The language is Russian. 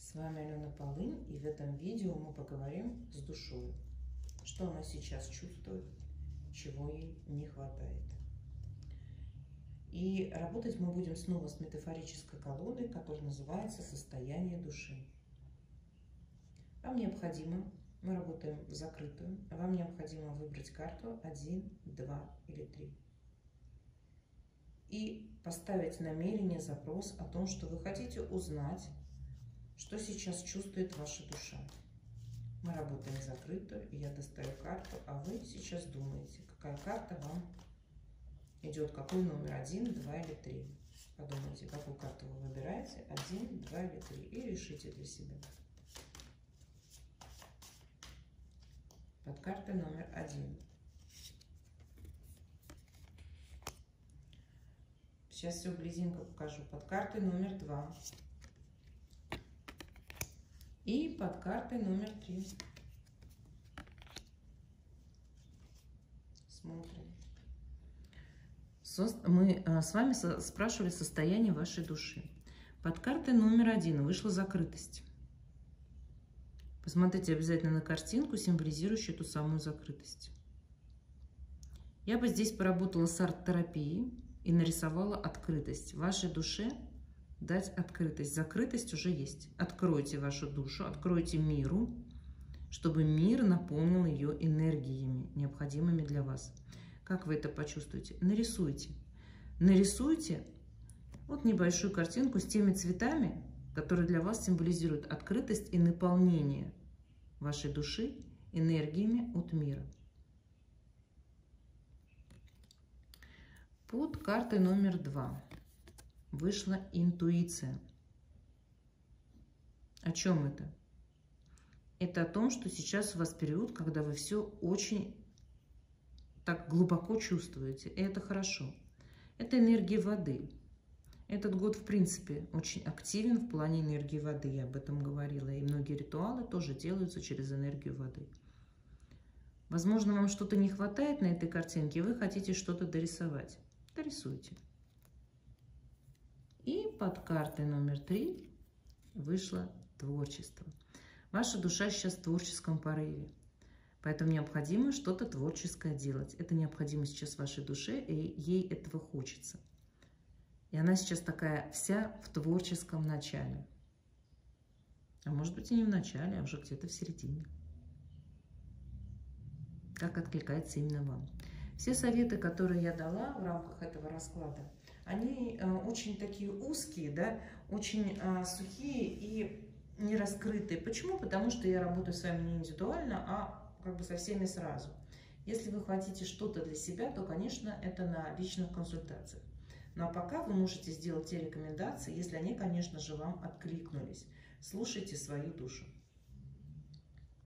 С вами Алена Полынь, и в этом видео мы поговорим с душой. Что она сейчас чувствует, чего ей не хватает. И работать мы будем снова с метафорической колодой, которая называется «Состояние души». Вам необходимо, мы работаем в закрытую, вам необходимо выбрать карту 1, 2 или 3. И поставить намерение, запрос о том, что вы хотите узнать, что сейчас чувствует ваша душа. Мы работаем в закрытую, и я достаю карту, а вы сейчас думаете, какая карта вам идет, какой номер, 1, 2 или 3. Подумайте, какую карту вы выбираете, 1, 2 или 3, и решите для себя. Под картой номер 1. Сейчас все близенько покажу. Под картой номер 2. И под картой номер 3. Смотрим. Мы с вами спрашивали состояние вашей души. Под картой номер 1 вышла закрытость. Посмотрите обязательно на картинку, символизирующую эту самую закрытость. Я бы здесь поработала с арт-терапией и нарисовала открытость. Вашей душе дать открытость. Закрытость уже есть. Откройте вашу душу, откройте миру, чтобы мир наполнил ее энергиями, необходимыми для вас. Как вы это почувствуете? Нарисуйте. Нарисуйте вот небольшую картинку с теми цветами, которые для вас символизируют открытость и наполнение вашей души энергиями от мира. Под картой номер 2 вышла интуиция. О чем это? Это о том, что сейчас у вас период, когда вы все очень так глубоко чувствуете. И это хорошо. Это энергия воды. Этот год, в принципе, очень активен в плане энергии воды. Я об этом говорила. И многие ритуалы тоже делаются через энергию воды. Возможно, вам что-то не хватает на этой картинке, и вы хотите что-то дорисовать. Дорисуйте. И под картой номер 3 вышло творчество. Ваша душа сейчас в творческом порыве. Поэтому необходимо что-то творческое делать. Это необходимо сейчас вашей душе, и ей этого хочется. И она сейчас такая вся в творческом начале. А может быть и не в начале, а уже где-то в середине. Как откликается именно вам. Все советы, которые я дала в рамках этого расклада, они очень такие узкие, да, очень сухие и не раскрытые. Почему? Потому что я работаю с вами не индивидуально, а как бы со всеми сразу. Если вы хотите что-то для себя, то, конечно, это на личных консультациях. Ну а пока вы можете сделать те рекомендации, если они, конечно же, вам откликнулись. Слушайте свою душу.